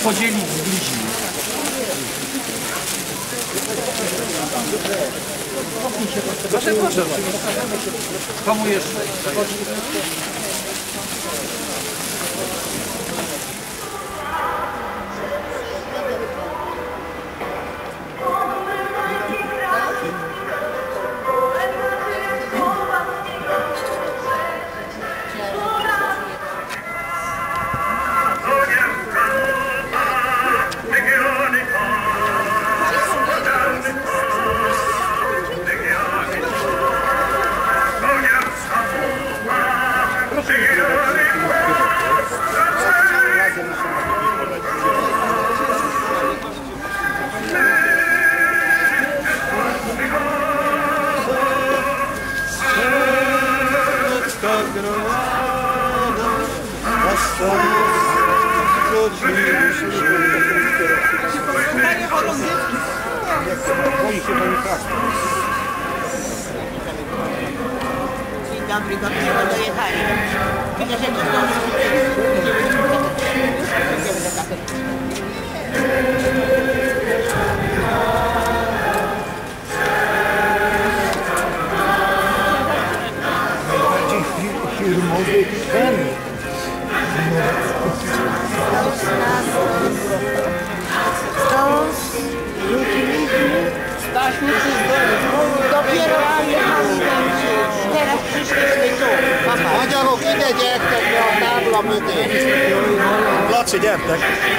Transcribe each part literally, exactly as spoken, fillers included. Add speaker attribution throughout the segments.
Speaker 1: podzielić z bliźni. Proszę, proszę. Komu jeszcze?
Speaker 2: Dzień dobry, dopiero dojechali. Widzę, że to zdąży.
Speaker 3: Firmowy ten.
Speaker 2: Dopiero jechali będzie. Teraz przyszliśmy tu.
Speaker 4: Magyarok, ide gyertek be a tábla mögé! Laci, gyertek!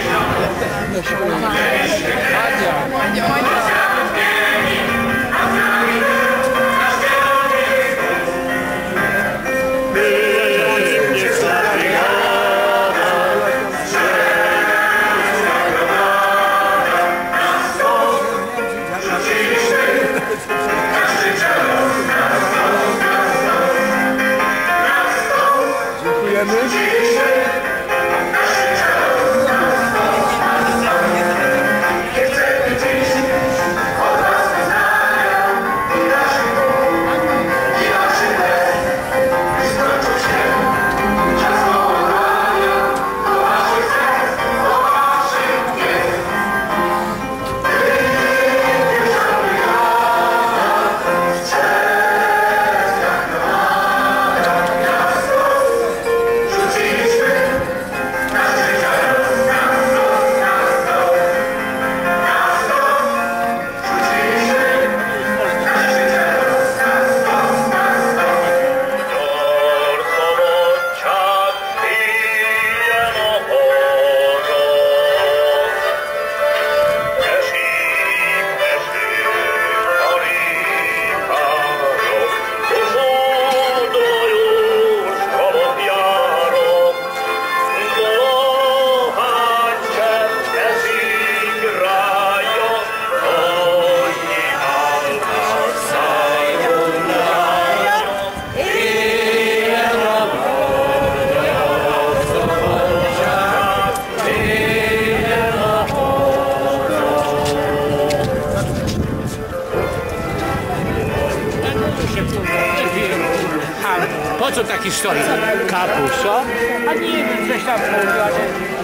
Speaker 1: Po co taki stolik? Kapuś, co? A nie wiem, coś tam mówiła, że...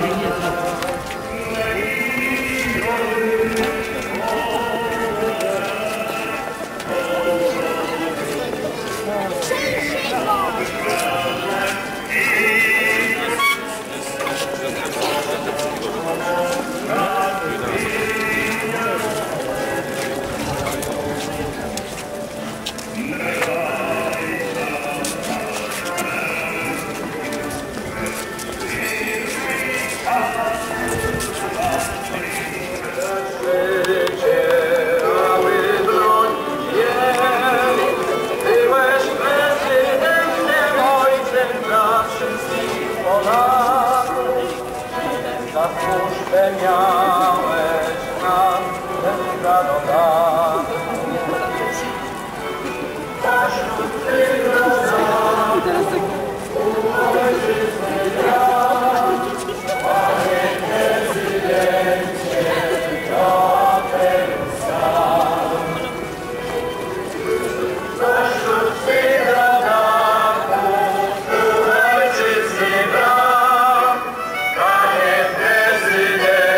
Speaker 5: Prezydent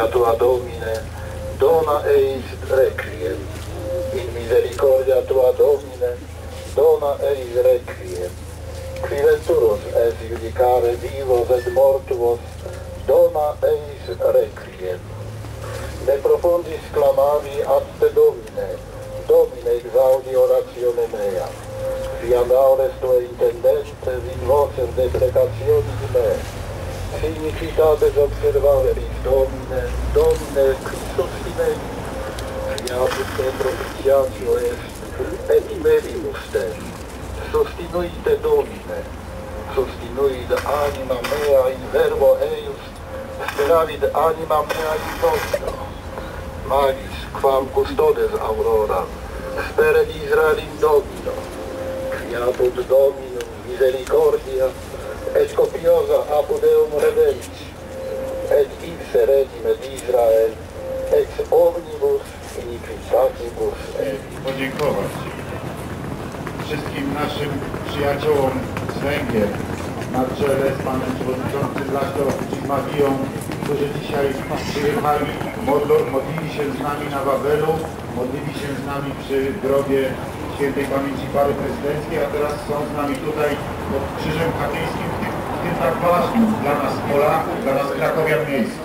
Speaker 5: tua Domine, dona eis requiem. In misericordia tua Domine, dona eis requiem. Qui venturos es judicare vivos et mortuos, dona eis requiem. Ne profundis clamavi ad te Domine, Domine exaudi oratione mea. Fiam aures tue intendentes in vocem deprecationis me. Significates observaveris Domine, Domine Christus Fidei. Fiat te propitiatio est, et imeribus te. Sustinuit te Domine, sustinuit anima mea in verbo eius, speravit anima mea in Domino. Magis, quam custodes aurora, spere Israel in Domino. Fiaput Dominum misericordia, et copiosa apud eum redemptis, et ipse regime d'Israel, ex omnibus iniquitatibus et.
Speaker 6: Podziękować wszystkim naszym przyjaciołom z Węgier, na czele z panem przewodniczącym Laszlo Dzimawiją, którzy dzisiaj przyjechali, modlą, modlili się z nami na Wawelu, modlili się z nami przy grobie świętej pamięci pary prezydenckiej, a teraz są z nami tutaj pod Krzyżem Katyńskim, w tym, w tym tak ważnym dla nas Polaków, dla nas krakowian miejscu.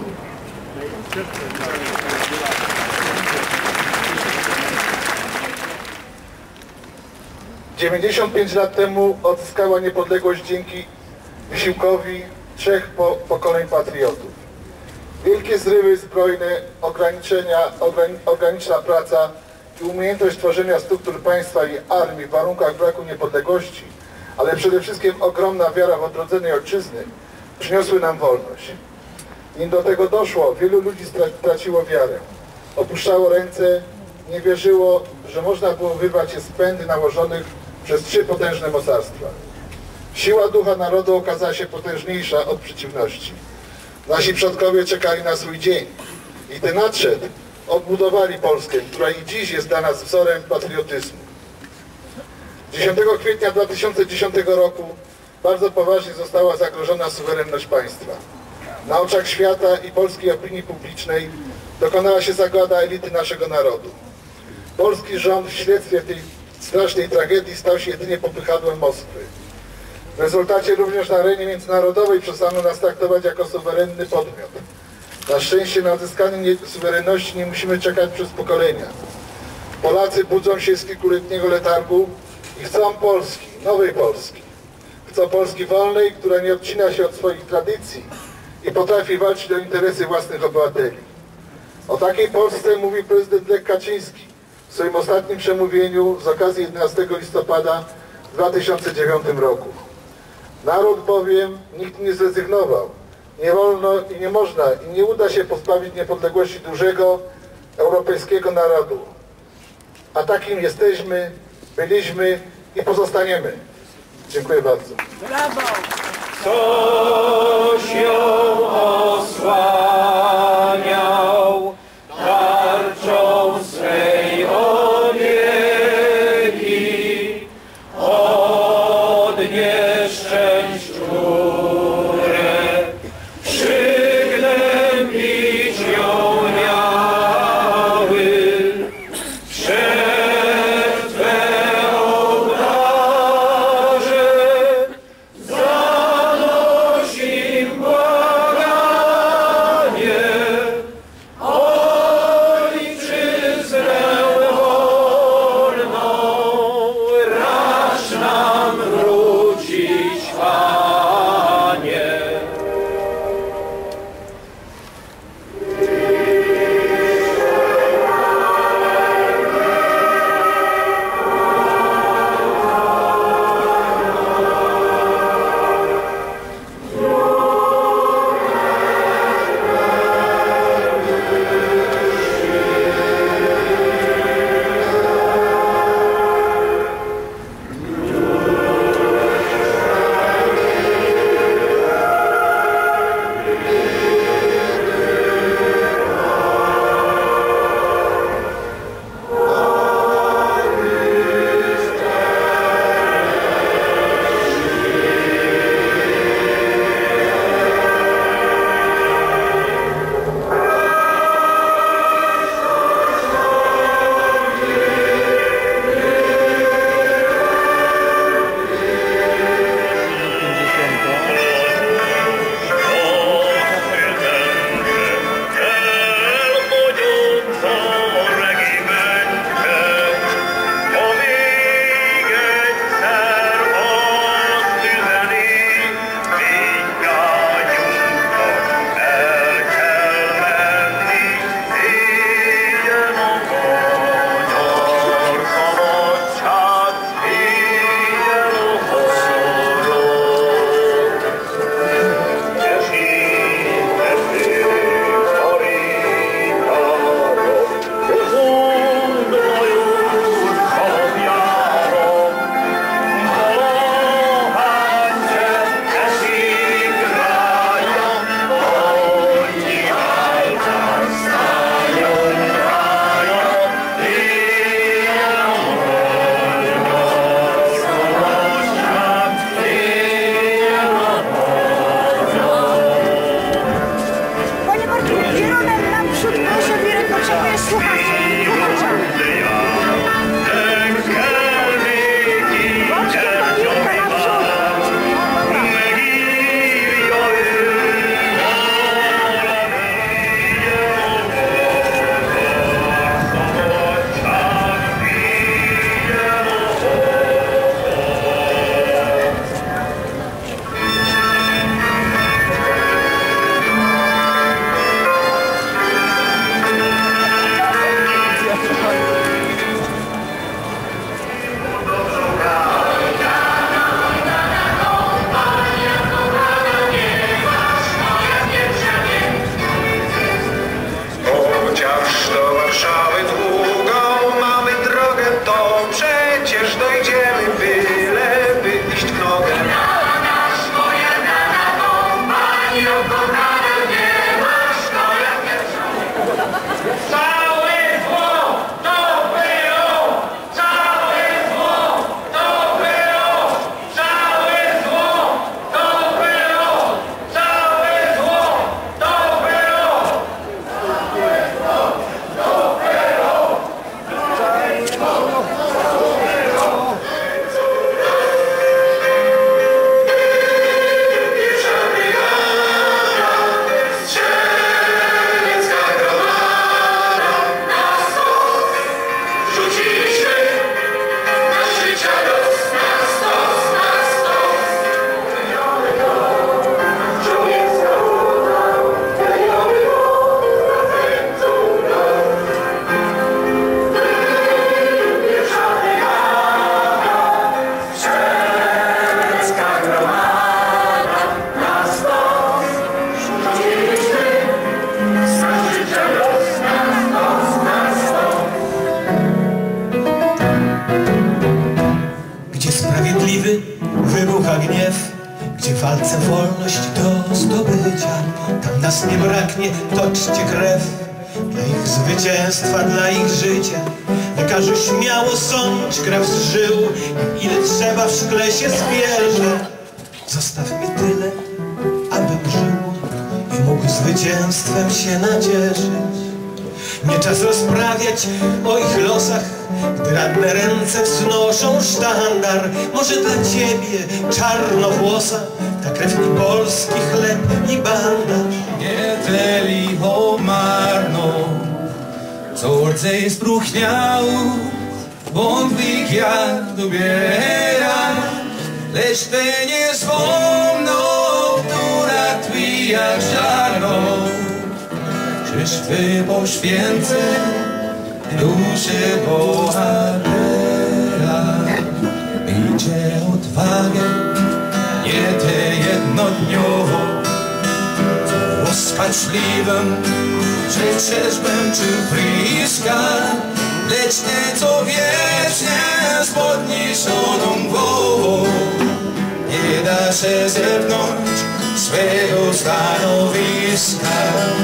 Speaker 7: dziewięćdziesiąt pięć lat temu odzyskała niepodległość dzięki wysiłkowi trzech po, pokoleń patriotów. Wielkie zrywy zbrojne, ograniczenia, ograni, ograniczona praca i umiejętność tworzenia struktur państwa i armii w warunkach braku niepodległości, ale przede wszystkim ogromna wiara w odrodzonej ojczyzny przyniosły nam wolność. Nim do tego doszło, wielu ludzi straciło wiarę, opuszczało ręce, nie wierzyło, że można było wyrwać się z pęd nałożonych przez trzy potężne mocarstwa. Siła ducha narodu okazała się potężniejsza od przeciwności. Nasi przodkowie czekali na swój dzień i ten nadszedł, odbudowali Polskę, która i dziś jest dla nas wzorem patriotyzmu. dziesiątego kwietnia dwa tysiące dziesiątego roku bardzo poważnie została zagrożona suwerenność państwa. Na oczach świata i polskiej opinii publicznej dokonała się zagłada elity naszego narodu. Polski rząd w śledztwie tej strasznej tragedii stał się jedynie popychadłem Moskwy. W rezultacie również na arenie międzynarodowej przestano nas traktować jako suwerenny podmiot. Na szczęście na odzyskanie suwerenności nie musimy czekać przez pokolenia. Polacy budzą się z kilkuletniego letargu i chcą Polski, nowej Polski. Chcą Polski wolnej, która nie odcina się od swoich tradycji i potrafi walczyć o interesy własnych obywateli. O takiej Polsce mówi prezydent Lech Kaczyński w swoim ostatnim przemówieniu z okazji jedenastego listopada dwa tysiące dziewiątego roku. Naród bowiem nikt nie zrezygnował. Nie wolno i nie można i nie uda się pozbawić niepodległości dużego europejskiego narodu. A takim jesteśmy, byliśmy i pozostaniemy. Dziękuję bardzo.
Speaker 2: Brawo!
Speaker 1: Coś ją osłaniał tarczą swej opieki od nieszczęść, które przygnębić ją miały. Przed Twe ołtarze zanosimy błagania.
Speaker 8: bo przecież dojdziemy, byleby iść w nogę.
Speaker 9: Wybucha gniew, gdzie w walce wolność do zdobycia. Tam nas nie braknie, toczcie krew dla ich zwycięstwa, dla ich życia. Lekarzu śmiało sądź krew z żył, ile trzeba w szkle się zbierze. Zostaw mi tyle, abym żył i mógł zwycięstwem się nacieszyć. Nie czas rozprawiać o ich losach, gdy radne ręce wznoszą sztandar. Może dla ciebie, czarnowłosa, ta krew i polski chleb i bandaż.
Speaker 10: Nie teli marno, co orcej spruchniał, wątlik jak dobiera, lecz te nie wspomną, która twi jak żarno. Krzyż Twy poświęcę, duszy bohatera. Miejcie odwagę, nie tę jednodniową, co rozpaczliwym przecież męczył bliska, lecz nie co wiecznie z podniesioną głową. Nie da się zepnąć swego stanowiska.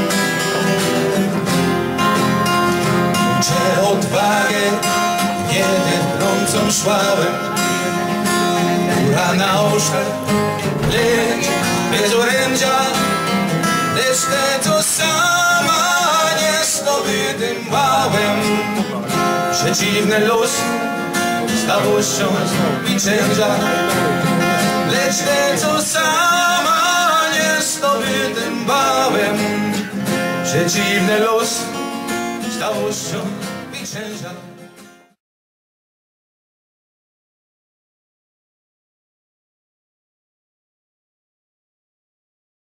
Speaker 10: Uczę odwagę, nie drącą szłałem, która na oszczep, lecz bez orędzia, lecz te co sama nie zdobytym wałem. Przeciwny los stałością mi cięża, lecz te co sama nie zdobytym wałem. Przeciwny los stałością mi cięża.